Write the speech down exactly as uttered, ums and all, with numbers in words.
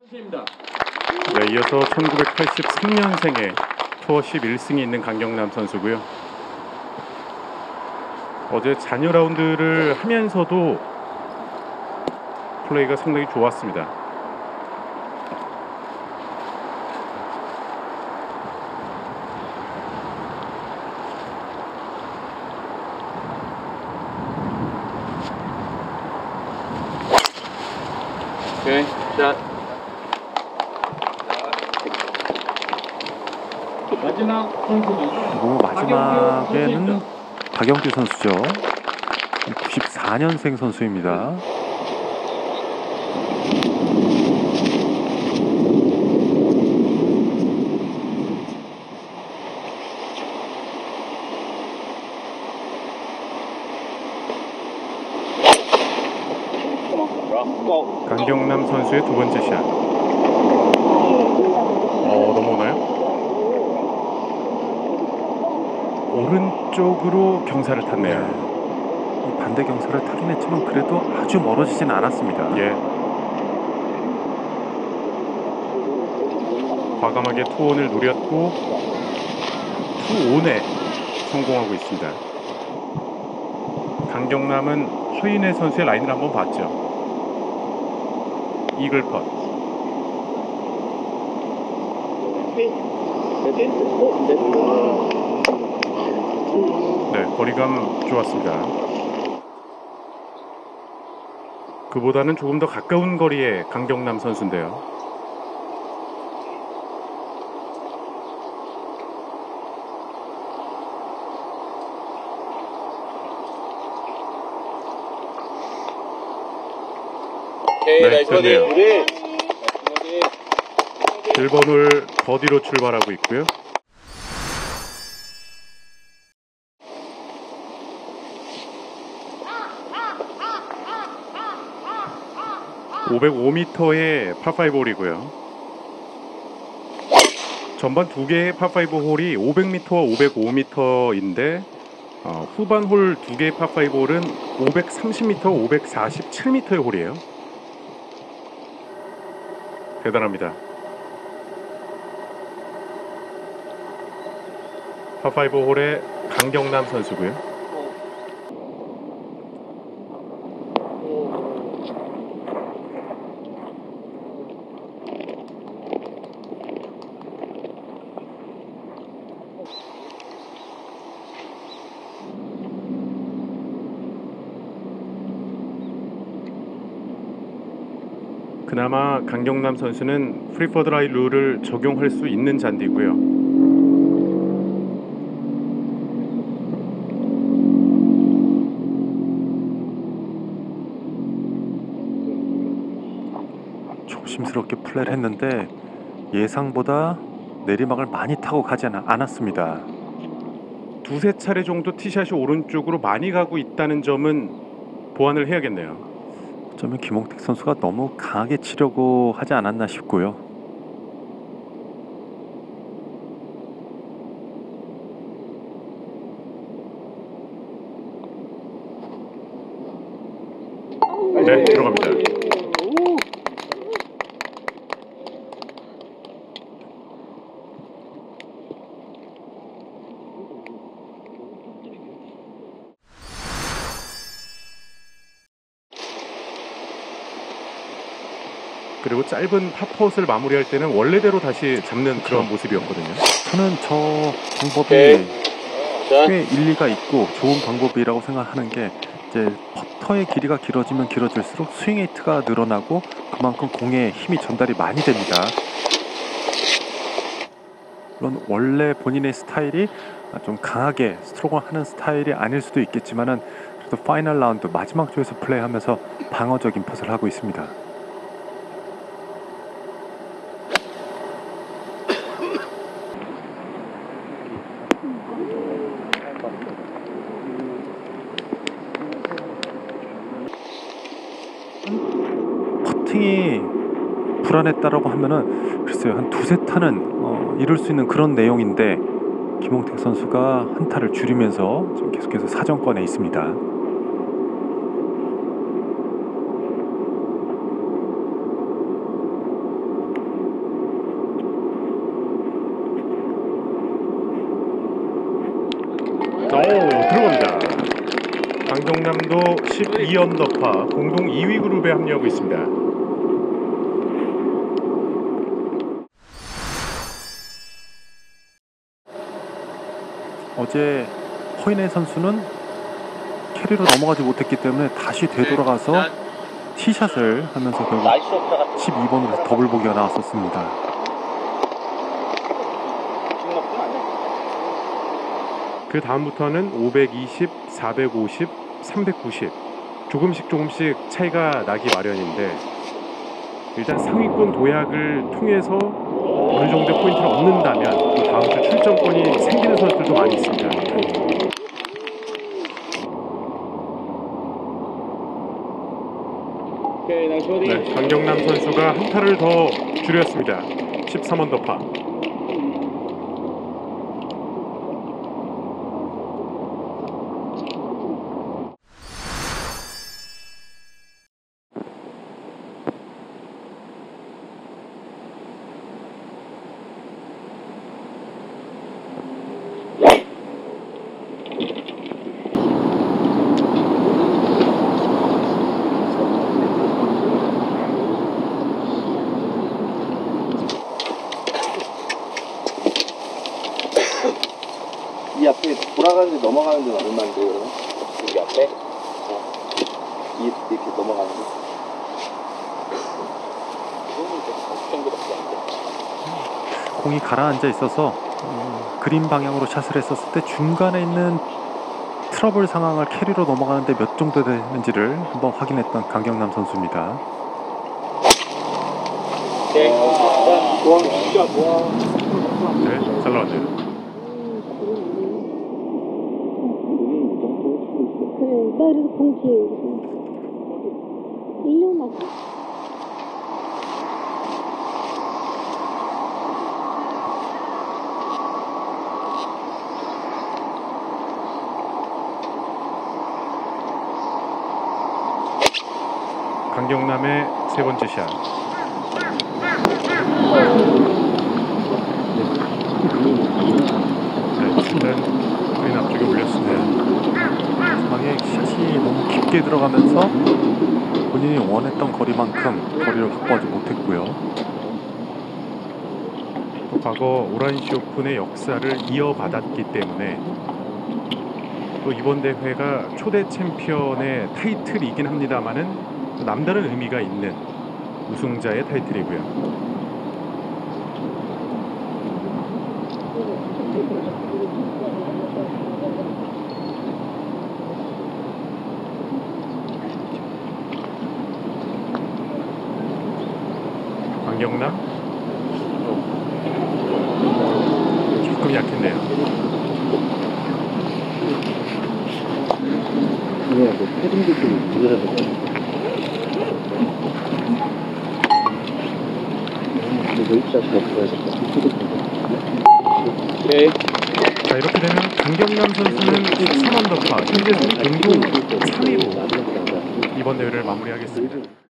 네, 이어서 천구백팔십삼 년생에 투어 십일 승이 있는 강경남 선수고요. 어제 잔여 라운드를 하면서도 플레이가 상당히 좋았습니다. 오케이, 자. 마지막 선수는 뭐 마지막에는 박영규 선수죠. 구십사 년생 선수입니다. 강경남 선수의 두 번째 샷. 어, 넘어오나요? 오른쪽으로 경사를 탔네요. 네. 반대 경사를 타긴 했지만 그래도 아주 멀어지진 않았습니다. 예. 과감하게 투혼을 노렸고 투온에 성공하고 있습니다. 강경남은 허인혜 선수의 라인을 한번 봤죠. 이글 펫. 네, 거리감 좋았습니다. 그보다는 조금 더 가까운 거리의 강경남 선수인데요. 네, 됐네요. 일 번 홀 버디로 출발하고 있고요. 오백오 미터의 파오 홀이고요. 전반 두 개의 파오 홀이 오백 미터와 오백오 미터인데 어, 후반 홀 두 개의 파오 홀은 오백삼십 미터, 오백사십칠 미터의 홀이에요. 대단합니다. 파오 홀의 강경남 선수고요. 그나마 강경남 선수는 프리퍼드라이 룰을 적용할 수 있는 잔디고요. 조심스럽게 플레이를 했는데 예상보다 내리막을 많이 타고 가지 않았습니다. 두세 차례 정도 티샷이 오른쪽으로 많이 가고 있다는 점은 보완을 해야겠네요. 어쩌면 김홍택 선수가 너무 강하게 치려고 하지 않았나 싶고요. 네, 들어갑니다. 그리고 짧은 팝컷을 마무리할 때는 원래대로 다시 잡는 그런 그렇죠. 모습이었거든요. 저는 저 방법이 네. 꽤 일리가 있고 좋은 방법이라고 생각하는 게 이제 퍼터의 길이가 길어지면 길어질수록 스윙 헤이트가 늘어나고 그만큼 공에 힘이 전달이 많이 됩니다. 물론 원래 본인의 스타일이 좀 강하게 스트로크를 하는 스타일이 아닐 수도 있겠지만은 그래도 파이널 라운드 마지막 쪽에서 플레이하면서 방어적인 펫을 하고 있습니다. 퍼팅이 불안했다라고 하면은 글쎄요 한 두세 타는 어, 이룰 수 있는 그런 내용인데 김홍택 선수가 한 타를 줄이면서 지금 계속해서 사정권에 있습니다. 강경남도 십이 언더파 공동 이 위 그룹에 합류하고 있습니다. 어제 허인혜 선수는 캐리로 넘어가지 못했기 때문에 다시 되돌아가서 티샷을 하면서 결국 십이 번으로 더블 보기가 나왔었습니다. 그 다음부터는 오백이십, 사백오십, 삼백구십 조금씩 조금씩 차이가 나기 마련인데 일단 상위권 도약을 통해서 어느 정도 포인트를 얻는다면 또 다음 주 출전권이 생기는 선수들도 많이 있습니다. 네, 강경남 선수가 한 타를 더 줄였습니다. 십삼 언더파. 이 앞에 돌아가는데 넘어가는 데는 얼마인데 그러면? 여기 앞에? 어. 이, 이렇게 넘어가는 데? 그거는 백 정도밖에 안 돼. 공이 가라앉아 있어서 어, 그린 방향으로 샷을 했었을 때 중간에 있는 트러블 상황을 캐리로 넘어가는데 몇 정도 되는지를 한번 확인했던 강경남 선수입니다. 네. 좋아, 진짜 좋아. 네, 잘 나왔네요. 그래, 나 그래서 봉지에 일 년 맞지? 강경남의 세 번째 샷. 네, 일단 그린 앞쪽에 올렸습니다. 방에 샷이 너무 깊게 들어가면서 본인이 원했던 거리만큼 거리를 확보하지 못했고요. 또 과거 오란시 오픈의 역사를 이어받았기 때문에 또 이번 대회가 초대 챔피언의 타이틀이긴 합니다만은 또 남다른 의미가 있는 우승자의 타이틀이고요. 강경남 조금 약했네요. 네, 그 패딩도 좀 부드러워. 오케이. 자, 이렇게 되면 강경남 선수는 십삼 언더파 현재 공동 삼 위로 이번 대회를 마무리하겠습니다.